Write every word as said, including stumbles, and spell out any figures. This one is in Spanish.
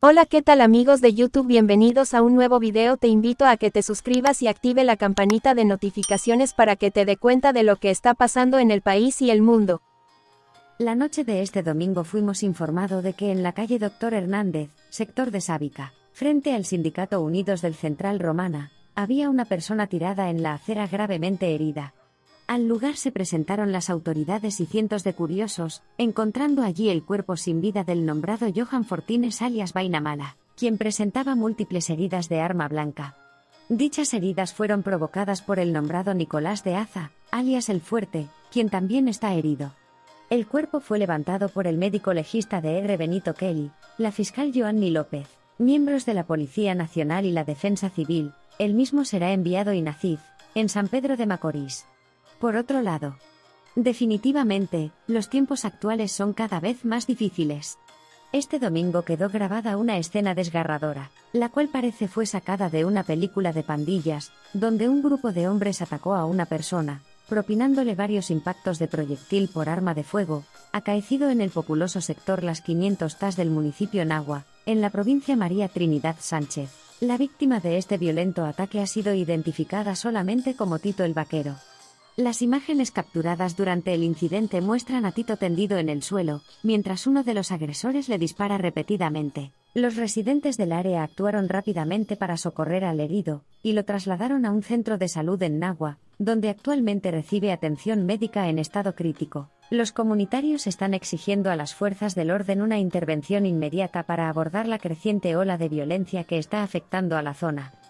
Hola, ¿qué tal amigos de YouTube? Bienvenidos a un nuevo video. Te invito a que te suscribas y active la campanita de notificaciones para que te dé cuenta de lo que está pasando en el país y el mundo. La noche de este domingo fuimos informados de que en la calle Doctor Hernández, sector de Sábica, frente al Sindicato Unidos del Central Romana, había una persona tirada en la acera gravemente herida. Al lugar se presentaron las autoridades y cientos de curiosos, encontrando allí el cuerpo sin vida del nombrado Johan Fortines alias Vaina Mala, quien presentaba múltiples heridas de arma blanca. Dichas heridas fueron provocadas por el nombrado Nicolás de Aza, alias El Fuerte, quien también está herido. El cuerpo fue levantado por el médico legista de R. Benito Kelly, la fiscal Joanny López, miembros de la Policía Nacional y la Defensa Civil. El mismo será enviado a Inacif, en San Pedro de Macorís. Por otro lado, definitivamente, los tiempos actuales son cada vez más difíciles. Este domingo quedó grabada una escena desgarradora, la cual parece fue sacada de una película de pandillas, donde un grupo de hombres atacó a una persona, propinándole varios impactos de proyectil por arma de fuego, acaecido en el populoso sector Las quinientas Tas del municipio Nagua, en la provincia María Trinidad Sánchez. La víctima de este violento ataque ha sido identificada solamente como Tito el Vaquero. Las imágenes capturadas durante el incidente muestran a Tito tendido en el suelo, mientras uno de los agresores le dispara repetidamente. Los residentes del área actuaron rápidamente para socorrer al herido, y lo trasladaron a un centro de salud en Nagua, donde actualmente recibe atención médica en estado crítico. Los comunitarios están exigiendo a las fuerzas del orden una intervención inmediata para abordar la creciente ola de violencia que está afectando a la zona.